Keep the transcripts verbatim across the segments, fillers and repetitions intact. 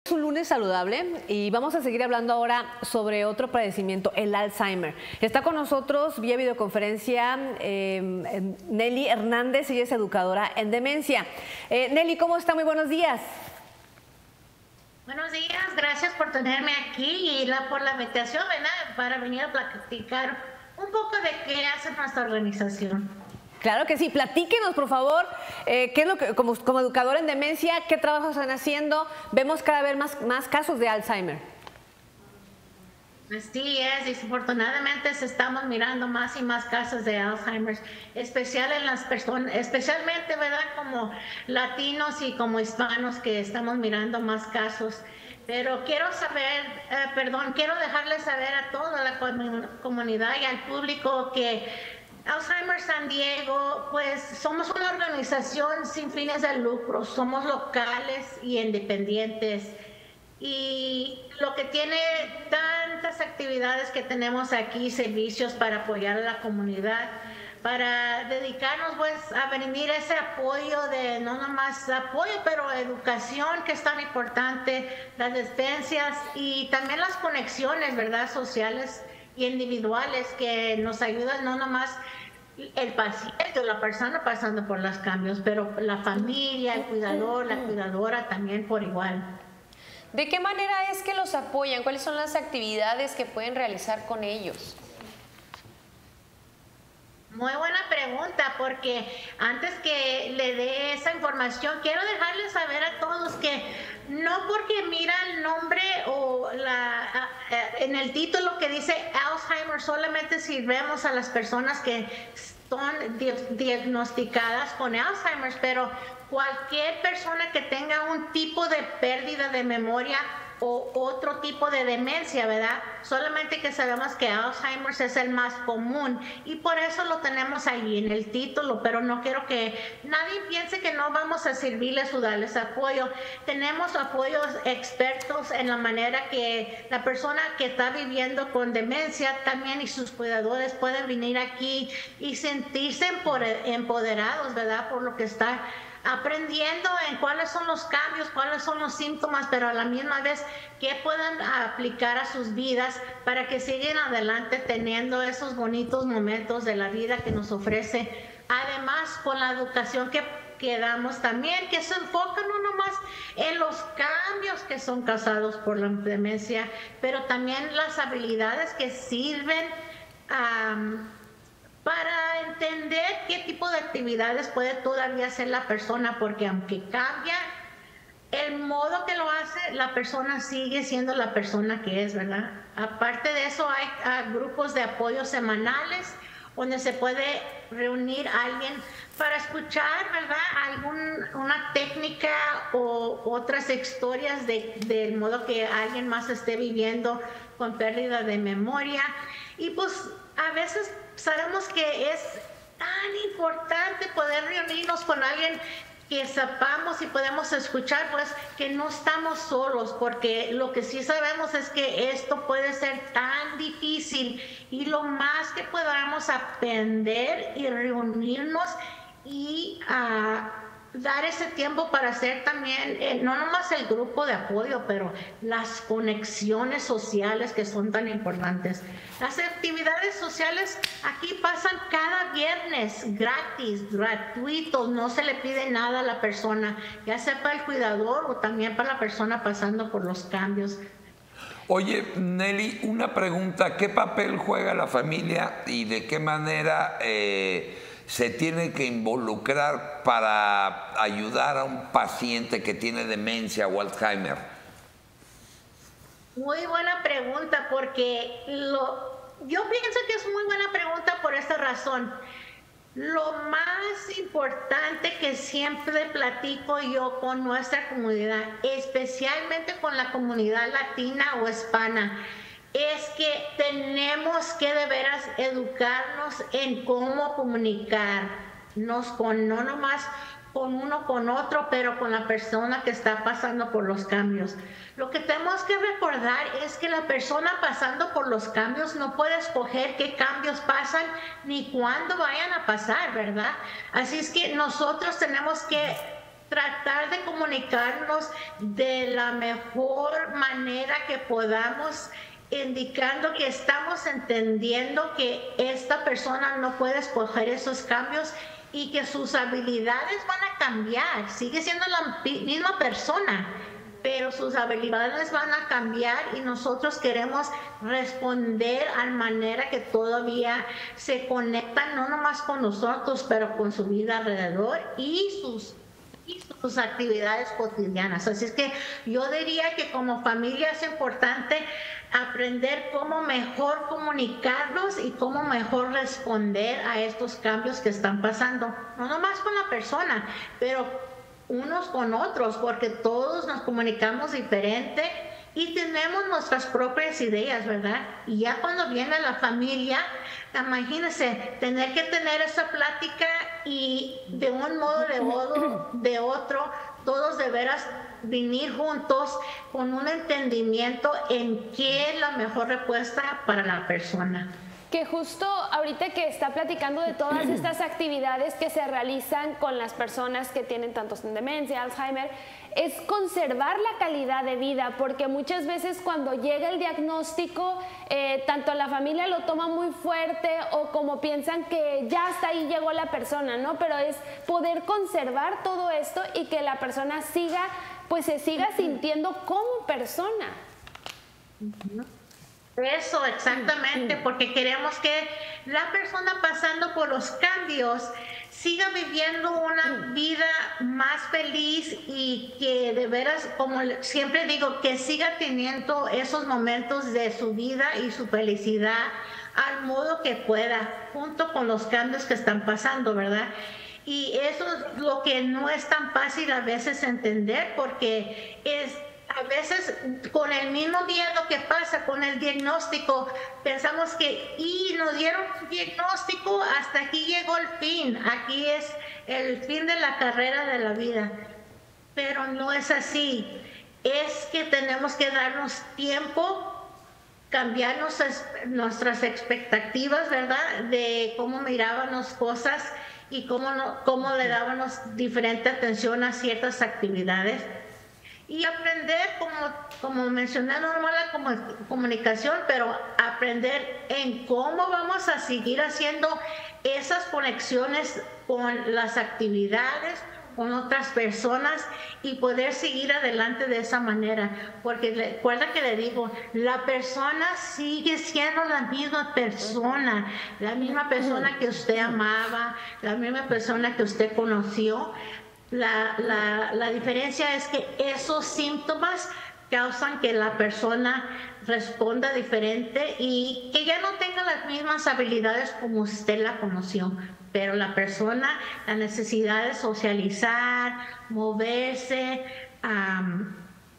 Un lunes saludable y vamos a seguir hablando ahora sobre otro padecimiento, el Alzheimer. Está con nosotros vía videoconferencia eh, Nelly Hernández, ella es educadora en demencia. Eh, Nelly, ¿cómo está? Muy buenos días. Buenos días, gracias por tenerme aquí y la, por la invitación, ¿verdad? Para venir a platicar un poco de qué hace nuestra organización. Claro que sí, platíquenos por favor, eh, qué es lo que, como, como educadora en demencia, qué trabajos están haciendo. Vemos cada vez más, más casos de Alzheimer. Así es, desafortunadamente se estamos mirando más y más casos de Alzheimer, especial en las personas, especialmente, ¿verdad? Como latinos y como hispanos que estamos mirando más casos. Pero quiero saber, eh, perdón, quiero dejarles saber a toda la comunidad y al público que Alzheimer San Diego, pues somos una organización sin fines de lucro, somos locales y independientes. Y lo que tiene tantas actividades que tenemos aquí, servicios para apoyar a la comunidad, para dedicarnos pues a venir ese apoyo de, no nomás apoyo, pero educación que es tan importante, las despensas y también las conexiones, ¿verdad? Sociales y individuales que nos ayudan no nomás el paciente o la persona pasando por los cambios, pero la familia, el cuidador, la cuidadora también por igual. ¿De qué manera es que los apoyan? ¿Cuáles son las actividades que pueden realizar con ellos? Muy buena pregunta, porque antes que le dé esa información, quiero dejarles saber a todos que no porque mira el nombre o la, en el título que dice Alzheimer, solamente sirvemos a las personas que son diagnosticadas con Alzheimer, pero cualquier persona que tenga un tipo de pérdida de memoria o otro tipo de demencia, ¿verdad? Solamente que sabemos que Alzheimer es el más común y por eso lo tenemos ahí en el título, pero no quiero que nadie piense que no vamos a servirles o darles apoyo. Tenemos apoyos expertos en la manera que la persona que está viviendo con demencia también y sus cuidadores pueden venir aquí y sentirse empoderados, ¿verdad? Por lo que está aprendiendo en cuáles son los cambios, cuáles son los síntomas, pero a la misma vez qué pueden aplicar a sus vidas para que sigan adelante teniendo esos bonitos momentos de la vida que nos ofrece. Además, con la educación que, que damos también, que se enfoca no nomás en los cambios que son causados por la demencia, pero también las habilidades que sirven um, para entender qué tipo de actividades puede todavía hacer la persona, porque aunque cambia el modo que lo hace, la persona sigue siendo la persona que es, ¿verdad? Aparte de eso, hay, hay grupos de apoyo semanales donde se puede reunir a alguien para escuchar, ¿verdad? Alguna técnica o otras historias de, del modo que alguien más esté viviendo con pérdida de memoria. Y pues a veces sabemos que es tan importante poder reunirnos con alguien que sepamos y podemos escuchar, pues que no estamos solos, porque lo que sí sabemos es que esto puede ser tan difícil y lo más que podamos aprender y reunirnos y uh, dar ese tiempo para hacer también, eh, no nomás el grupo de apoyo, pero las conexiones sociales que son tan importantes. Las actividades sociales aquí pasan cada viernes, gratis, gratuitos, no se le pide nada a la persona, ya sea para el cuidador o también para la persona pasando por los cambios. Oye, Nelly, una pregunta, ¿qué papel juega la familia y de qué manera eh, se tiene que involucrar para ayudar a un paciente que tiene demencia o Alzheimer? Muy buena pregunta, porque lo, yo pienso que es muy buena pregunta por esta razón. Lo más importante que siempre platico yo con nuestra comunidad, especialmente con la comunidad latina o hispana, es que tenemos que de veras educarnos en cómo comunicarnos con, no nomás con uno con otro, pero con la persona que está pasando por los cambios. Lo que tenemos que recordar es que la persona pasando por los cambios no puede escoger qué cambios pasan ni cuándo vayan a pasar, ¿verdad? Así es que nosotros tenemos que tratar de comunicarnos de la mejor manera que podamos, indicando que estamos entendiendo que esta persona no puede escoger esos cambios y que sus habilidades van a cambiar. Sigue siendo la misma persona, pero sus habilidades van a cambiar y nosotros queremos responder a manera que todavía se conectan no nomás con nosotros, pero con su vida alrededor y sus y sus actividades cotidianas. Así es que yo diría que como familia es importante aprender cómo mejor comunicarnos y cómo mejor responder a estos cambios que están pasando, no nomás con la persona, pero unos con otros, porque todos nos comunicamos diferente y tenemos nuestras propias ideas, ¿verdad? Y ya cuando viene la familia, imagínense, tener que tener esa plática y de un modo de otro, de otro, todos de veras venir juntos con un entendimiento en qué es la mejor respuesta para la persona. Que justo ahorita que está platicando de todas estas actividades que se realizan con las personas que tienen tanto demencia, Alzheimer, es conservar la calidad de vida, porque muchas veces cuando llega el diagnóstico, eh, tanto la familia lo toma muy fuerte o como piensan que ya hasta ahí llegó la persona, ¿no? Pero es poder conservar todo esto y que la persona siga, pues se siga sintiendo como persona. Eso, exactamente, porque queremos que la persona pasando por los cambios siga viviendo una vida más feliz y que de veras, como siempre digo, que siga teniendo esos momentos de su vida y su felicidad al modo que pueda, junto con los cambios que están pasando, ¿verdad? Y eso es lo que no es tan fácil a veces entender, porque es... A veces con el mismo día lo que pasa con el diagnóstico, pensamos que y nos dieron un diagnóstico, hasta aquí llegó el fin, aquí es el fin de la carrera de la vida. Pero no es así, es que tenemos que darnos tiempo, cambiar nuestras, nuestras expectativas, ¿verdad? De cómo mirábamos cosas y cómo, no, cómo le dábamos diferente atención a ciertas actividades. Y aprender, como, como mencioné, no nomás la comunicación, pero aprender en cómo vamos a seguir haciendo esas conexiones con las actividades, con otras personas y poder seguir adelante de esa manera. Porque recuerda que le digo, la persona sigue siendo la misma persona, la misma persona que usted amaba, la misma persona que usted conoció. La, la, la diferencia es que esos síntomas causan que la persona responda diferente y que ya no tenga las mismas habilidades como usted la conoció. Pero la persona, la necesidad de socializar, moverse, um,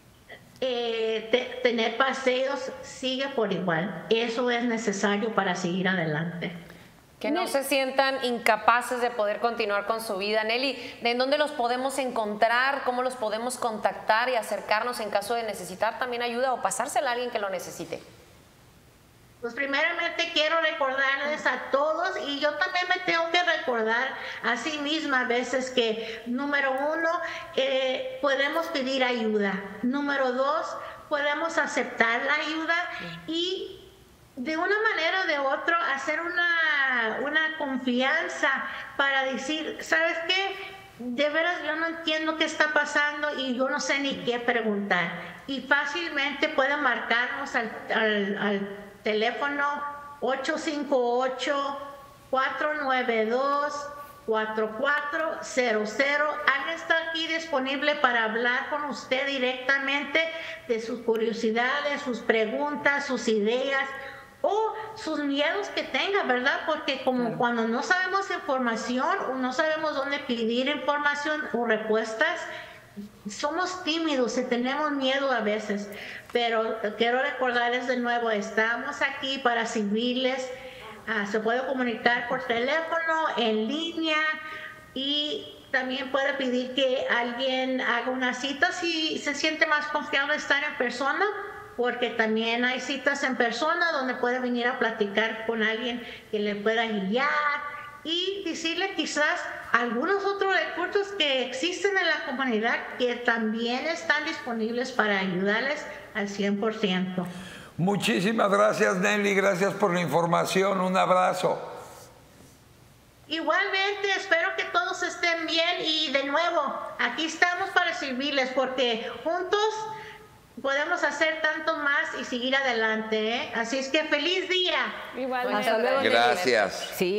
eh, te, tener paseos, sigue por igual. Eso es necesario para seguir adelante. Que no se sientan incapaces de poder continuar con su vida. Nelly, ¿de dónde los podemos encontrar? ¿Cómo los podemos contactar y acercarnos en caso de necesitar también ayuda o pasársela a alguien que lo necesite? Pues primeramente quiero recordarles a todos, y yo también me tengo que recordar a sí misma a veces, que número uno, eh, podemos pedir ayuda. Número dos, podemos aceptar la ayuda y de una manera o de otra hacer una, una confianza para decir, ¿sabes qué? De veras yo no entiendo qué está pasando y yo no sé ni qué preguntar. Y fácilmente pueden marcarnos al, al, al teléfono ocho cinco ocho, cuatro nueve dos, cuatro cuatro cero cero. Alguien está aquí disponible para hablar con usted directamente de sus curiosidades, sus preguntas, sus ideas o sus miedos que tenga, ¿verdad? Porque como claro, cuando no sabemos información o no sabemos dónde pedir información o respuestas, somos tímidos y tenemos miedo a veces. Pero quiero recordarles de nuevo, estamos aquí para servirles. Ah, se puede comunicar por teléfono, en línea, y también puede pedir que alguien haga una cita si se siente más confiable estar en persona, porque también hay citas en persona donde puede venir a platicar con alguien que le pueda guiar y decirle quizás algunos otros recursos que existen en la comunidad que también están disponibles para ayudarles al cien por ciento. Muchísimas gracias, Nelly. Gracias por la información. Un abrazo. Igualmente, espero que todos estén bien y de nuevo, aquí estamos para servirles porque juntos podemos hacer tanto más y seguir adelante, ¿eh? Así es que feliz día. Igualmente. Hasta luego, Nelly. Gracias. Sí.